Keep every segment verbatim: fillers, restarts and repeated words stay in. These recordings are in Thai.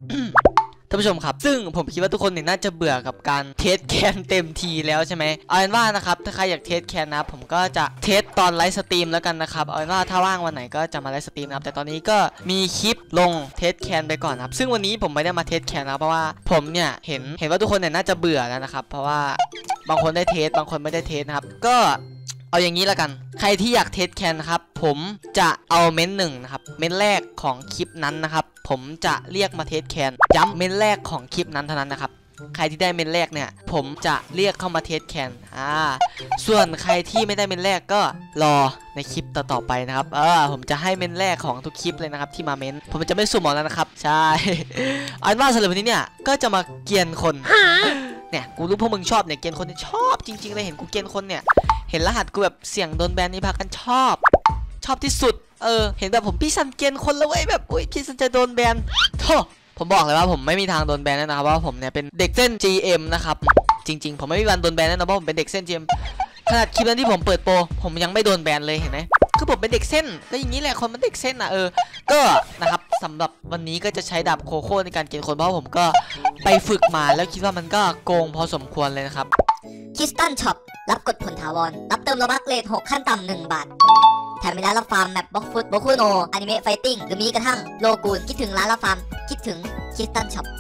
ท่านผู้ชมครับซึ่งผมคิดว่าทุกคนเนี่ยน่าจะเบื่อกับการเทสแคนเต็มทีแล้วใช่ไหมเอาเป็นว่านะครับถ้าใครอยากเทสแคนนะผมก็จะเทสตอนไลฟ์สตรีมแล้วกันนะครับเอาเป็นว่าถ้าว่างวันไหนก็จะมาไลฟ์สตรีมนะครับแต่ตอนนี้ก็มีคลิปลงเทสแคนไปก่อนครับซึ่งวันนี้ผมไม่ได้มาเทสแคนนะเพราะว่าผมเนี่ยเห็นเห็นว่าทุกคนเนี่ยน่าจะเบื่อแล้วนะครับเพราะว่าบางคนได้เทสบางคนไม่ได้เทสนะครับก็เอาอย่างนี้แล้วกันใครที่อยากเทสแคนนะครับผมจะเอาเม้นหนึ่งนะครับเม้นแรกของคลิปนั้นนะครับผมจะเรียกมาเทสแคนย้ำเม้นแรกของคลิปนั้นเท่านั้นนะครับใครที่ได้เม้นแรกเนี่ยผมจะเรียกเข้ามาเทสแคนอ่าส่วนใครที่ไม่ได้เม้นแรกก็รอในคลิปต่อๆไปนะครับเออผมจะให้เม้นแรกของทุกคลิปเลยนะครับที่มาเม้นผมจะไม่สุ่มเอาแล้วนะครับใช่อันว่าสำหรับวันนี้เนี่ยก็จะมาเกียนคนเนี่ยกูรู้พวกมึงชอบเนี่ยเกียนคนเนี่ยชอบจริงๆเลยเห็นกูเกียนคนเนี่ยเห็นรหัสกูแบบเสียงโดนแบนนี่พากันชอบชอบที่สุดเออเห็นแบบผมพี่ซันเกียนคนแล้วเว้ยแบบอุ้ยพี่ซันจะโดนแบนโธ่ผมบอกเลยว่าผมไม่มีทางโดนแบนแน่นะครับเพราะว่าผมเนี่ยเป็นเด็กเส้น จี เอ็ม นะครับจริงๆผมไม่มีวันโดนแบนแน่นอนเพราะผมเป็นเด็กเส้น จี เอ็ม ขนาดคลิปนั้นที่ผมเปิดโปรผมยังไม่โดนแบนเลยเห็นไหมคือผมเป็นเด็กเส้นก็อย่างนี้แหละคนมันเด็กเส้นอ่ะเออก็นะครับสำหรับวันนี้ก็จะใช้ดาบโคโค่ในการเกณฑ์คนเพราะผมก็ไปฝึกมาแล้วคิดว่ามันก็โกงพอสมควรเลยนะครับคริสตัลช็อปรับกดผลถาวรรับเติมโลบัคเลทหกขั้นต่ำหนึ่งบาทแถมมีร้านรับฟาร์มแมปบล็อกฟุตโบคุโนอนิเมะไฟติ้งหรือมีกระทั่งโลกูนคิดถึงร้านรับฟาร์มคิดถึงคริสตัลช็อป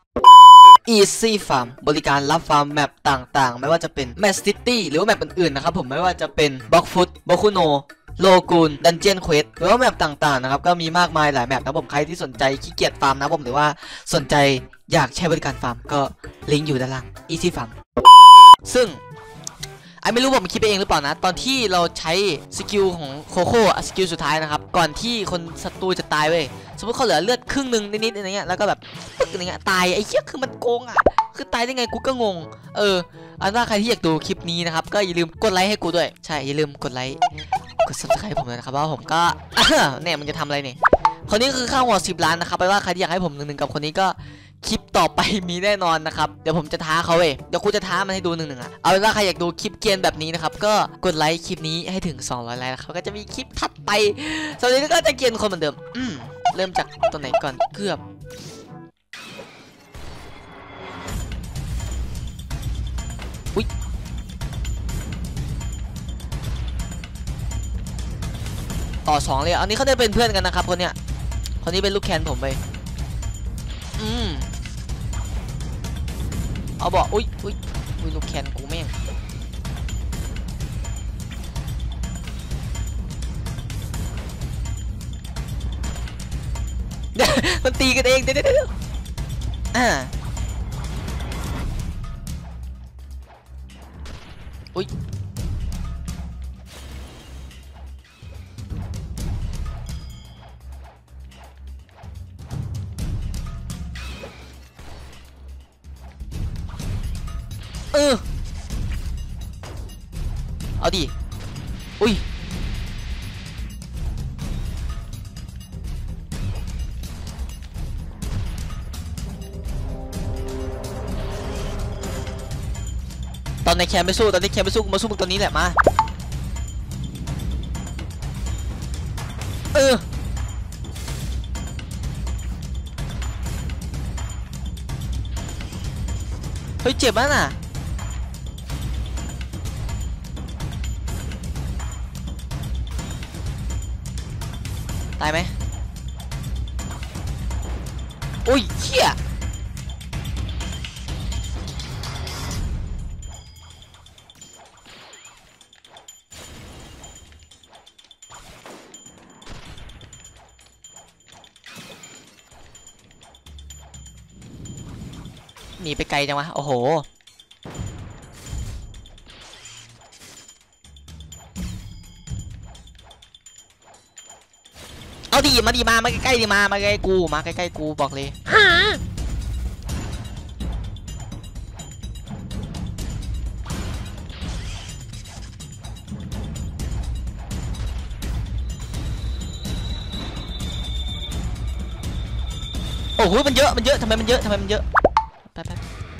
Easy Farm บริการรับฟาร์มแมปต่างๆไม่ว่าจะเป็นแมปซิตี้หรือว่าแมปอื่นๆนะครับผมไม่ว่าจะเป็นบล็อกฟุตโบคุโนโลกูนดันเจียนเควสหรือว่าแมปต่างๆนะครับก็มีมากมายหลายแมปนะผมใครที่สนใจขี้เกียจฟาร์มนะผมหรือว่าสนใจอยากใช้บริการฟาร์มก็ลิงก์อยู่ด้านล่าง Easy Farm ซึ่งไอไม่รู้ผมคิดไปเองหรือเปล่านะตอนที่เราใช้สกิลของโคโค่สกิลสุดท้ายนะครับก่อนที่คนศัตรูจะตายเว้ยสมมติเขาเหลือเลือดครึ่งหนึ่งนิดๆอะไรเงี้ยแล้วก็แบบปึ๊กอะไรเงี้ยตายไอ้เหี้ยคือมันโกงอ่ะคือตายได้ไงกูก็งงเอออันว่าใครที่อยากดูคลิปนี้นะครับก็อย่าลืมกดไลค์ให้กูด้วยใช่อย่าลืมกดไลค์กด ซับสไครบ์ ผมเลยนะครับว่าผมก็เนี่ยมันจะทำอะไรเนี่ยคนนี้คือข้าวหัวสิบล้านนะครับไปว่าใครที่อยากให้ผมหนึ่งหนึ่งกับคนนี้ก็คลิปต่อไปมีแน่นอนนะครับเดี๋ยวผมจะท้าเขาเองเดี๋ยวกูจะท้ามันให้ดูหนึ่งหนึ่งอ่ะเอาเป็นว่าใครอยากดูคลิปเกรียนแบบนี้นะครับก็กดไลค์คลิปนี้ให้ถึงสองร้อยไลค์นะครับก็จะมีคลิปถัดไปสวัสดีก็จะเกรียนคนเหมือนเดิมอืมเริ่มจากตัวไหนก่อนเกือบอุ๊ยต่อสองเลยอันนี้เขาได้เป็นเพื่อนกันนะครับคนเนี้ยคนนี้เป็นลูกแคนผมไปอืมเอาบอกอุ้ยอุ้ยอุ้ยลูกแคนกูแม่งมันตีกันเองเดี๋ยวเดี๋ยวอ่าอุ้ยเออเอาดิอุ้ยตอนในแคมไปสู้ตอนในแคมไปสู้มาสู้มึงตอนนี้แหละมาเออเฮ้ยเจ็บมากน่ะตายไหมโอ้ยเชี่ยหนีไปไกลจังวะโอ้โหเอาดิมาดิมามาใกล้ๆดิมามาใกล้กูมาใกล้ๆกูบอกเลยโอ้โหมันเยอะมันเยอะทำไมมันเยอะทำไมมันเยอะแป๊บ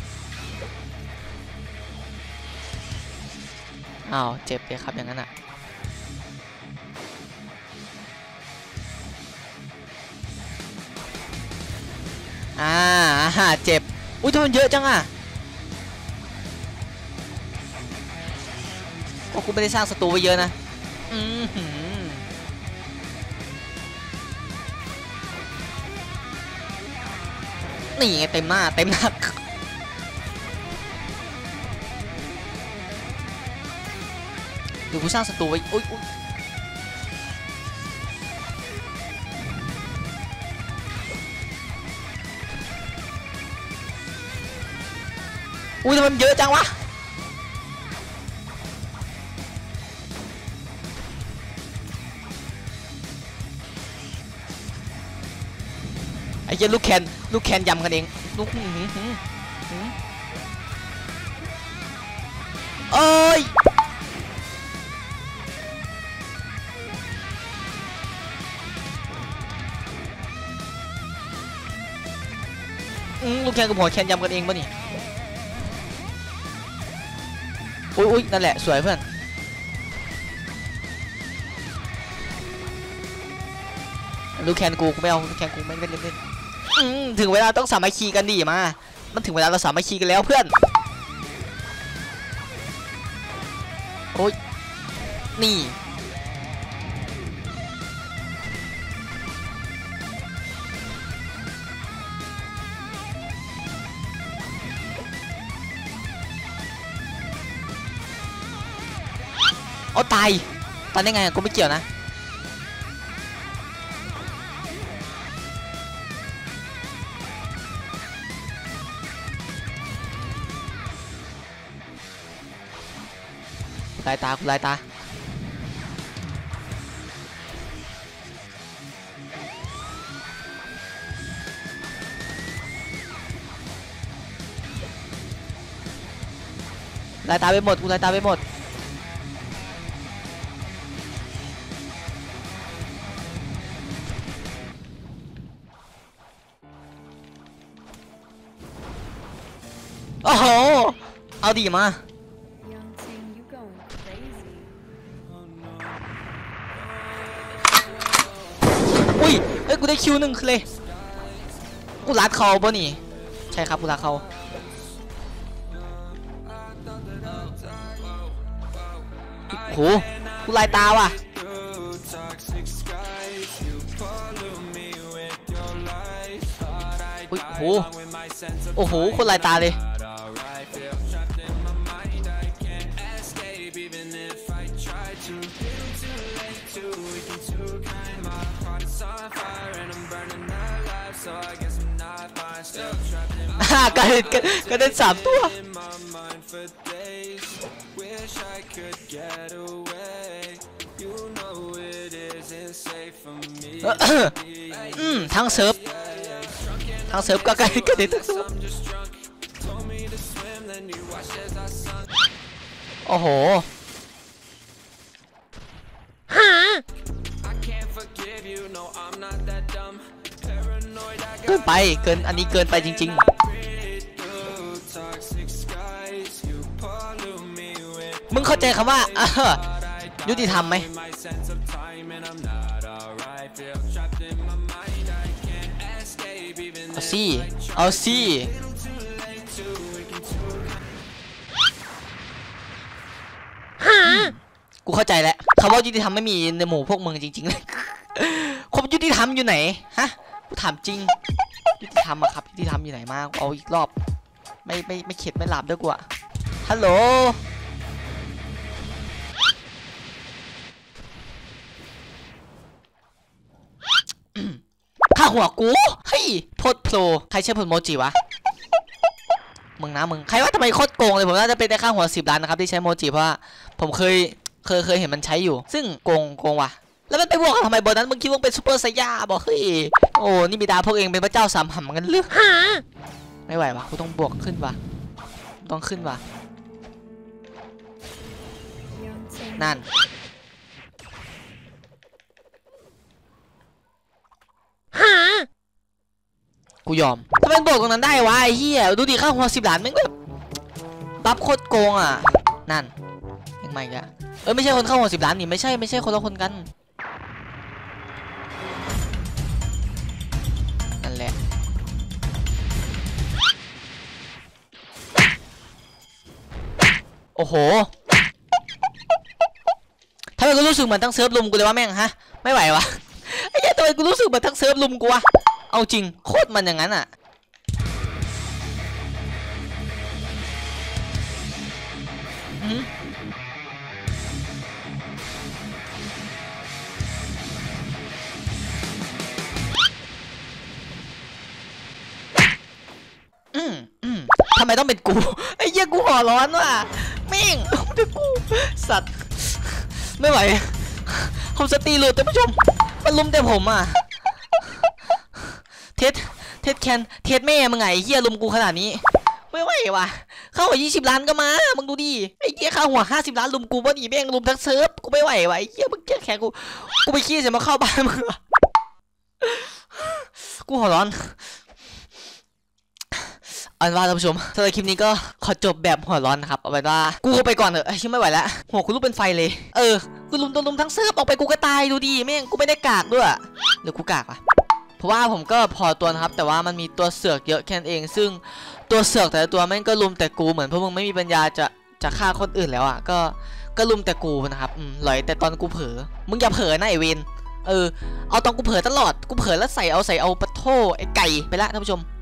ๆอ้าวเจ็บเลยครับอย่างนั้นอ่ะอ่าเจ็บอุ้ยทำไมมันเยอะจังอ่ะก็คุณไม่ได้สร้างศัตรูไว้เยอะนะอืมหืมนี่ไงเต็มหน้าเต็มหน้าดูกูสร้างศัตรูไว้อุ้ยอุ้ยอุ้ยทำไมมันเยอะจังวะไอ้เจ้าลูกแคนลูกแคนยำกันเองลูกหืมหืมหืมเอ้ยลูกแคนกับหัวแคนยำกันเองป่ะนี่อุ้ยอุ้ยนั่นแหละสวยเพื่อนลูกแคนกูกูไม่เอาลูกแคนกูไม่เล่นเล่นถึงเวลาต้องสามัคคีกันดิมามันถึงเวลาเราสามัคคีกันแล้วเพื่อนโอ้ยนี่เอาตายตายได้ไงกูไม่เกี่ยวนะลายตาคุณลายตาลายตาไปหมดคุณลายตาไปหมดโอ้โหเอาดีมาอุ้ยเอ้ยกูได้คิวหนึ่งเลยกูรัดเขาป่ะนี่ใช่ครับกูรัดเขาโหกูลายตาว่ะอุ้ยโหโอ้โหคนลายตาเลยฮ่ากระเด็นกระเด็นสามตัวอืมทั้งเซิร์ฟทั้งเซิร์ฟก็กระเด็นกระเด็นทั้งเซิร์ฟโอ้โหเกินไปเกินอันนี้เกินไปจริงๆมึงเข้าใจคำว่ายุติธรรมไหมเอาสิเอาสิกูเข้าใจแล้วคำว่ายุติธรรมไม่มีในหมู่พวกมึงจริงๆเลยความยุติธรรมอยู่ไหนฮะกูถามจริงยุติธรรมอะครับยุติธรรมอยู่ไหนมาเอาอีกรอบไม่ไม่ไม่เข็ดไม่หลับด้วยกูอะฮัลโหลข้าหัวกูเฮ้ยโพดโผล่ใครใช้ผลโมจิวะมึงนะมึงใครว่าทำไมโคตรโกงเลยผมน่าจะเป็นได้ค่าหัวสิบล้านนะครับที่ใช้โมจิเพราะว่าผมเคยเคยเคยเห็นมันใช้อยู่ซึ่งโกงโกงว่ะแล้วมันไปบวกทำไมบนนั้นมึงคิดว่าเป็นซูเปอร์ไซย่าบอกเฮ้ยโอ้นี่มีดาพวกเองเป็นพระเจ้าสามหำกันหรือไม่ไหววะกูต้องบวกขึ้นวะต้องขึ้นวะนั่นกูยอมทำไมบวกตรงนั้นได้วะไอ้เหี้ยดูดิค่าหัวสิบล้านแม่งแบบบัฟโคตรโกงอ่ะนั่นยังไงกะเออไม่ใช่คนเข้าหัวสิบล้านนี่ไม่ใช่ไม่ใช่คนละคนกันนั่นแหละอ้โหทำไมกูรู้สึกเหมือนทั้งเซิร์ฟลุมกูเลยว่าแม่งฮะไม่ไหววะไอ้เหี้ยทำไมกูรู้สึกเหมือนทั้งเซิร์ฟลุมกูวะเอาจริงโคตรมันอย่างนั้นอ่ะอืมอืมอืมทำไมต้องเป็นกูไอ้เหี้ยกูหัวร้อนว่ะแม่งเป็นกูสัตว์ไม่ไหวผมสตีหลุดท่านผู้ชมมันลุมแต่ผมอ่ะเทสเทสแคนเทสแม่มึงไงเหี้ยลุมกูขนาดนี้ไม่ไหวว่ะเข้าหัวยี่สิบล้านก็มามึงดูดิไอ้เหี้ยเข้าหัวห้าสิบล้านลุมกูบ่ดีแม่งลุมทั้งเซิร์ฟกูไม่ไหวว่ะไอ้เหี้ยมึงแค่แขนกูกูไปขี้เสร็จมาเข้าบ้านมึงกูหัวร้อนเอาเป็นว่าท่านผู้ชมสำหรับคลิปนี้ก็ขอจบแบบหัวร้อนนะครับเอาเป็นว่ากูไปก่อนเถอะไอ้ชิไม่ไหวแล้วหัวกูลุกเป็นไฟเลยเออกูลุมตัวลุมทั้งเซิร์ฟออกไปกูก็ตายดูดิแม่งกูไม่ได้กากด้วยหรือกูกากวะเพราะว่าผมก็พอตัวนะครับแต่ว่ามันมีตัวเสือกเยอะแค่นั้นเองซึ่งตัวเสือกแต่ละตัวแม่งก็ลุมแต่กูเหมือนพวกมึงไม่มีปัญญาจะจะฆ่าคนอื่นแล้วอ่ะก็ก็ลุมแต่กูนะครับอืมหลอยแต่ตอนกูเผลอมึงอย่าเผลอนะไอเวนเออเอาตอนกูเผลอตลอดกูเผลอแล้วใส่เอาใส่เอาปะโถไอไก่ไปละท่านผู้ชม